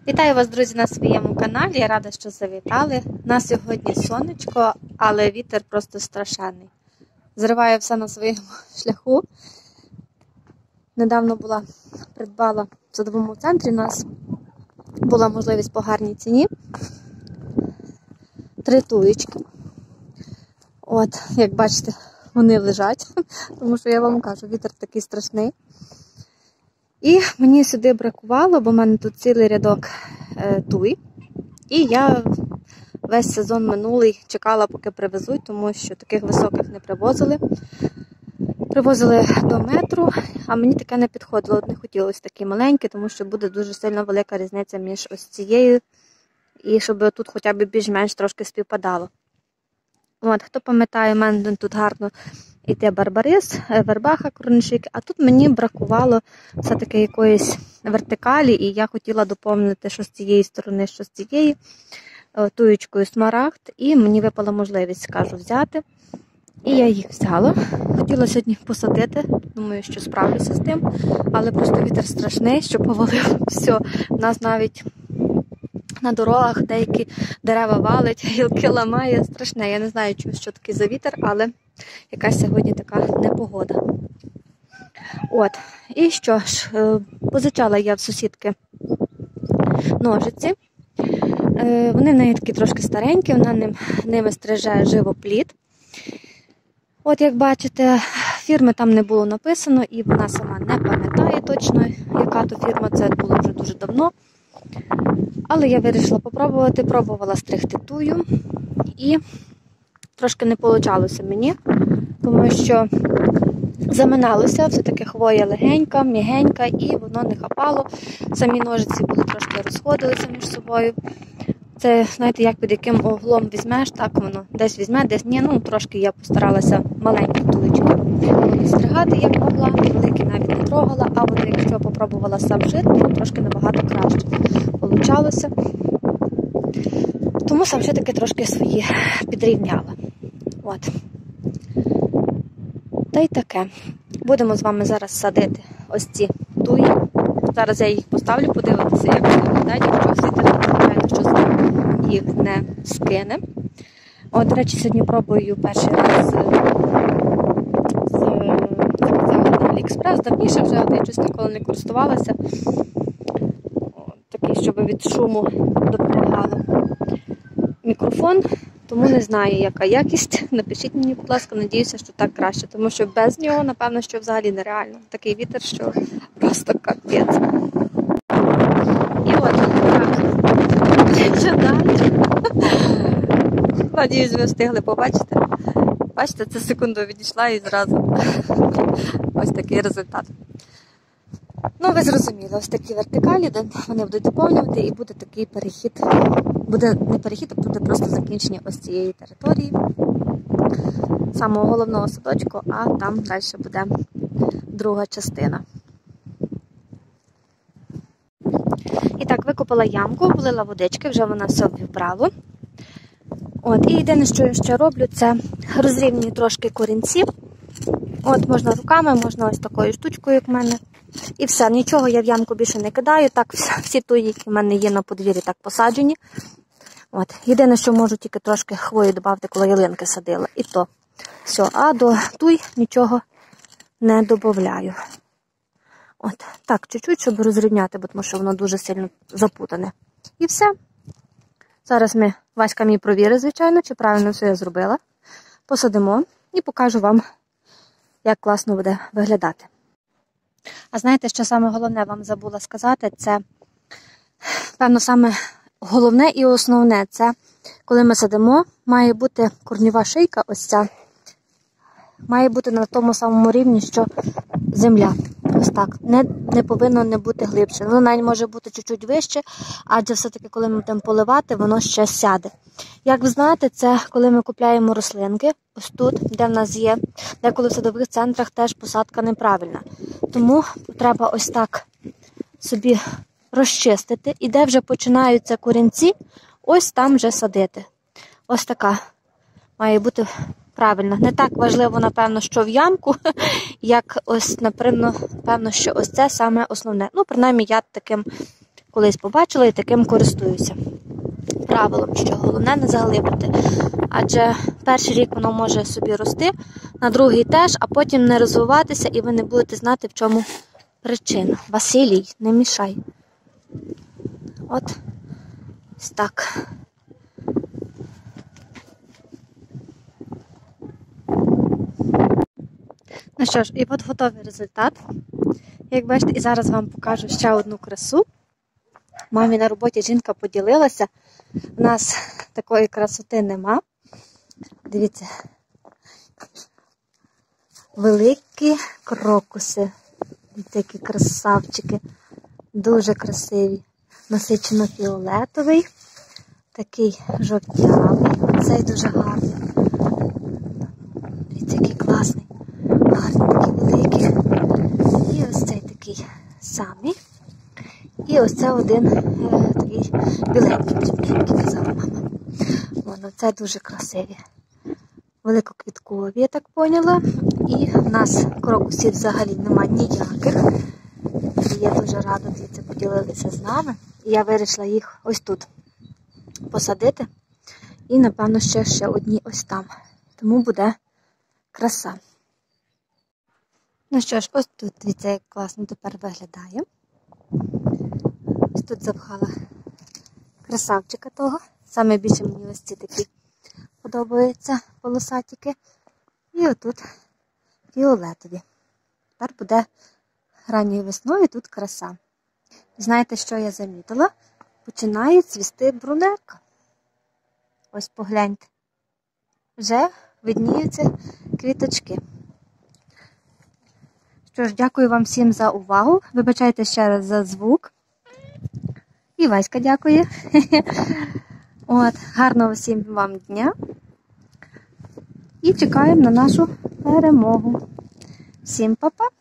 Вітаю вас, друзі, на своєму каналі. Я рада, що завітали. У нас сьогодні сонечко, але вітер просто страшенний. Зриваю все на своєму шляху. Недавно придбала в садовому центрі. У нас була можливість по гарній ціні. 3 туєчки. От, як бачите, вони лежать, тому що я вам кажу, вітер такий страшний. І мені сюди бракувало, бо в мене тут цілий рядок туй. І я весь сезон минулий чекала, поки привезуть, тому що таких високих не привозили. Привозили до метру, а мені таке не підходило. От не хотілося такі маленькі, тому що буде дуже сильно велика різниця між ось цією. І щоб тут хоча б більш-менш трошки співпадало. От, хто пам'ятає, в мене тут гарно йде барбарис, вербаха, кроншик, а тут мені бракувало все-таки якоїсь вертикалі, і я хотіла доповнити, що з цієї сторони, що з цієї, туєчкою смарагд, і мені випала можливість, скажу, взяти. І я їх взяла. Хотіла сьогодні посадити, думаю, що справлюся з тим, але просто вітер страшний, що повалив все. У нас навіть на дорогах деякі дерева валить, гілки ламає, страшне. Я не знаю, що таке за вітер, але якась сьогодні така непогода. От, і що ж, позичала я в сусідки ножиці. Вони в неї такі трошки старенькі, вона ними стриже живоплід. От, як бачите, фірми там не було написано, і вона сама не пам'ятає точно, яка то фірма, це було вже дуже давно. Але я вирішила попробувати, пробувала стригти тую, і трошки не вийшло мені, тому що заминалося, все-таки хвоя легенька, м'ягенька, і воно не хапало. Самі ножиці були трошки розходилися між собою. Це, знаєте, як під яким углом візьмеш, так воно десь візьме, десь ні. Ну, трошки я постаралася маленькі туєчки стригати, як могла, великі навіть не трогала, а от якщо попробувала сам жит, то трошки набагато краще получалося. Тому сам все-таки трошки свої підрівняла. От. Та й таке. Будемо з вами зараз садити ось ці туї. Зараз я їх поставлю, подивитися, як вони виглядають, якщо вітер, звичайно, що їх не скине. От, до речі, сьогодні пробую перший раз заказала на Аліекспрес, давніше вже, але я щось ніколи не користувалася. Такий, щоб від шуму допомагало мікрофон, тому не знаю, яка якість. Напишіть мені, будь ласка, надіюся, що так краще, тому що без нього, напевно, що взагалі нереально. Такий вітер, що просто капець. І от, так, що далі? Надіюсь, ви встигли побачити. Бачите, це секунду відійшла і зразу ось такий результат. Ну, ви зрозуміли, ось такі вертикалі, де вони будуть доповнювати, і буде такий перехід. Буде не перехід, а буде просто закінчення ось цієї території, самого головного садочку, а там далі буде друга частина. І так, викопала ямку, влила водички, вже вона все вбрало. От, і єдине, що я ще роблю, це розрівнюю трошки корінці. От, можна руками, можна ось такою штучкою, як в мене. І все, нічого я в ямку більше не кидаю. Так, всі туї, які в мене є на подвір'ї, так посаджені. От, єдине, що можу тільки трошки хвою додати, коли ялинки садила. І то. Все, а до туй нічого не додаю. От, так, чуть-чуть, щоб розрівняти, бо тому що воно дуже сильно запутане. І все. Зараз Васька мій провірить, звичайно, чи правильно все я зробила. Посадимо і покажу вам, як класно буде виглядати. А знаєте, що саме головне вам забула сказати, це, певно, саме головне і основне, це, коли ми садимо, має бути корнєва шийка, ось ця, має бути на тому самому рівні, що земля. Ось так. Не повинно не бути глибше. Воно навіть може бути чуть-чуть вище, адже все-таки, коли ми будемо поливати, воно ще сяде. Як ви знаєте, це коли ми купляємо рослинки, ось тут, де в нас є, деколи в садових центрах теж посадка неправильна. Тому треба ось так собі розчистити, і де вже починаються корінці, ось там вже садити. Ось така має бути правильно. Не так важливо, напевно, що в ямку, як ось, напевно, що ось це саме основне. Ну, принаймні, я таким колись побачила і таким користуюся правилом, що головне не заглибити. Адже перший рік воно може собі рости, на другий теж, а потім не розвиватися, і ви не будете знати, в чому причина. Василій, не мішай. От ось так. Ну що ж, і от готовий результат. Як бачите, і зараз вам покажу ще одну красу. Мамі на роботі жінка поділилася. У нас такої красоти нема. Дивіться. Великі крокуси. Дивіться, які красавчики. Дуже красиві. Насичено-фіолетовий. Такий жовтявий. Оцей дуже гарний. Дивіться, який класний. Гарний, такий великий. І ось цей такий самий. І ось це один такий біленький, який казала мама. Воно, це дуже красиві. Великоквіткові, я так поняла. І в нас крокусів взагалі нема ніяких. І я дуже рада, дивіться, поділилися з нами. І я вирішила їх ось тут посадити. І, напевно, ще одні ось там. Тому буде краса. Ну що ж, ось тут, дивіться, як класно тепер виглядає. Ось тут запхала красавчика того. Саме більше мені ось ці такі подобаються полосатики. І отут фіолетові. Тепер буде ранньою весною тут краса. Знаєте, що я замітила? Починає цвісти брунерка. Ось погляньте. Вже видніються квіточки. Що ж, дякую вам всім за увагу. Вибачайте ще раз за звук. І Васька дякує. От, гарного всім вам дня. І чекаємо на нашу перемогу. Всім па-па!